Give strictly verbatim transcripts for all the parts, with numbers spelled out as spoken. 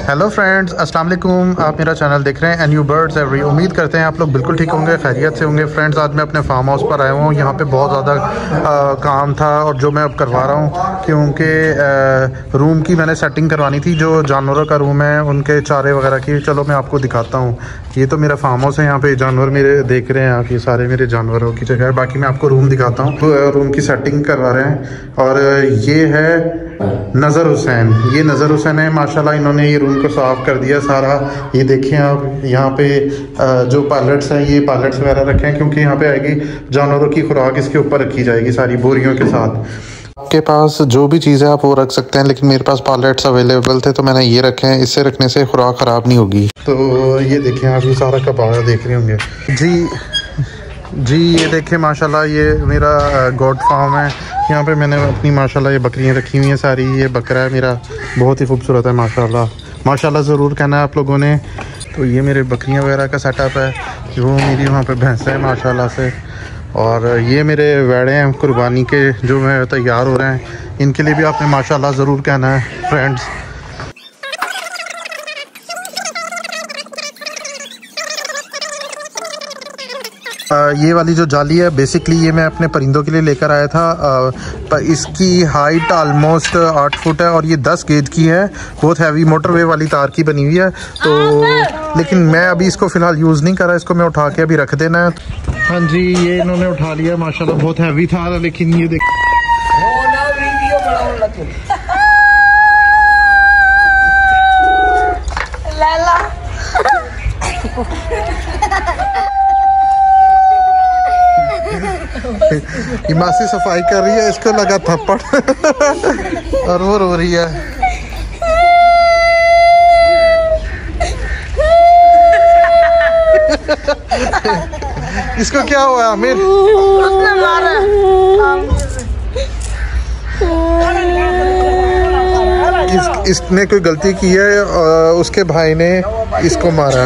Hello friends, अस्सलाम वालेकुम। आप मेरा चैनल देख रहे हैं एन यू बर्ड्स एवरी। उम्मीद करते हैं आप लोग बिल्कुल ठीक होंगे, खैरियत से होंगे। फ्रेंड्स, आज मैं अपने फार्म हाउस पर आया हूँ। यहाँ पे बहुत ज़्यादा काम था और जो मैं अब करवा रहा हूँ, क्योंकि रूम की मैंने सेटिंग करवानी थी। जो जानवरों का रूम है उनके चारे वगैरह की, चलो मैं आपको दिखाता हूँ। ये तो मेरा फार्म हाउस है, यहाँ पे जानवर मेरे देख रहे हैं आप, ये सारे मेरे जानवरों की जगह है। बाकी मैं आपको रूम दिखाता हूँ। तो रूम की सेटिंग करवा रहे हैं और ये है नज़र हुसैन। ये नज़र हुसैन है, माशाल्लाह इन्होंने ये रूम को साफ़ कर दिया सारा। ये देखें आप, यहाँ पे जो पैलेट्स हैं, ये पैलेट्स वगैरह रखे हैं क्योंकि यहाँ पे आएगी जानवरों की खुराक, इसके ऊपर रखी जाएगी सारी बोरियों के साथ। आपके पास जो भी चीज़ है आप वो रख सकते हैं, लेकिन मेरे पास पैलेट्स अवेलेबल थे तो मैंने ये रखे हैं। इससे रखने से खुराक ख़राब नहीं होगी। तो ये देखें आप, ये सारा कबाड़ा देख रहे होंगे जी जी ये देखें माशाल्लाह, ये मेरा गोट फार्म है। यहाँ पे मैंने अपनी माशाल्लाह ये बकरियाँ रखी हुई हैं सारी। ये बकरा है मेरा, बहुत ही खूबसूरत है माशाल्लाह। माशाल्लाह ज़रूर कहना है आप लोगों ने। तो ये मेरे बकरियाँ वगैरह का सेटअप है। जो मेरी वहाँ पे भैंसें हैं माशाल्लाह से, और ये मेरे वेड़े हैं कुर्बानी के जो मैं तैयार हो रहे हैं। इनके लिए भी आपने माशाल्लाह ज़रूर कहना है फ्रेंड्स। Uh, ये वाली जो जाली है बेसिकली ये मैं अपने परिंदों के लिए लेकर आया था। uh, इसकी हाइट आलमोस्ट आठ फुट है और ये दस गेज की है। बहुत हैवी मोटरवे वाली तार की बनी हुई है। तो लेकिन मैं अभी इसको फ़िलहाल यूज़ नहीं कर रहा, इसको मैं उठा के अभी रख देना है। हाँ जी, ये इन्होंने उठा लिया माशाल्लाह, बहुत हैवी था। लेकिन ये देख मासी सफाई कर रही है, इसको लगा थप्पड़ और वो रो रही है। इसको क्या हुआ आमिर? उसने मारा। इस, इसने कोई गलती की है, उसके भाई ने इसको मारा।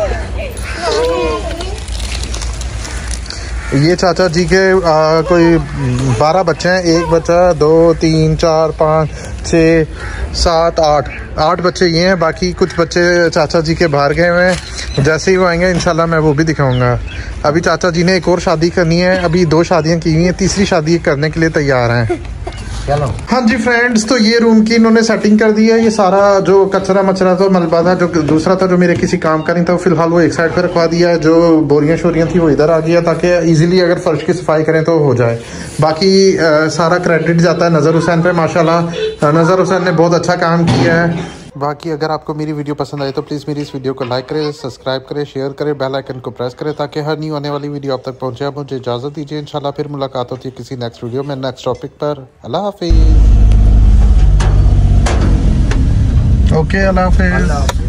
ये चाचा जी के आ, कोई बारह बच्चे हैं। एक बच्चा, दो, तीन, चार, पाँच, छः, सात, आठ आठ बच्चे ये हैं। बाकी कुछ बच्चे चाचा जी के बाहर गए हुए हैं। जैसे ही वो आएंगे इंशाल्लाह मैं वो भी दिखाऊंगा। अभी चाचा जी ने एक और शादी करनी है, अभी दो शादियां की हुई हैं, तीसरी शादी करने के लिए तैयार हैं। चलो। हाँ जी फ्रेंड्स, तो ये रूम की इन्होंने सेटिंग कर दी है। ये सारा जो कचरा मचरा था, मलबा था, जो दूसरा था जो मेरे किसी काम का नहीं था, फिलहाल वो एक साइड पे रखवा दिया है। जो बोरियां शोरियां थी वो इधर आ गया, ताकि इजीली अगर फर्श की सफाई करें तो हो जाए। बाकी आ, सारा क्रेडिट जाता है नज़र हुसैन पे। माशाल्लाह नज़र हुसैन ने बहुत अच्छा काम किया है। बाकी अगर आपको मेरी वीडियो पसंद आए तो प्लीज़ मेरी इस वीडियो को लाइक करें, सब्सक्राइब करें, शेयर करें, बेल आइकन को प्रेस करें ताकि हर न्यू आने वाली वीडियो आप तक पहुंचे। आप मुझे इजाज़त दीजिए, इंशाल्लाह फिर मुलाकात होती है किसी नेक्स्ट वीडियो में नेक्स्ट टॉपिक पर। अल्लाह हाफिज़। ओके, अल्लाह हाफिज़।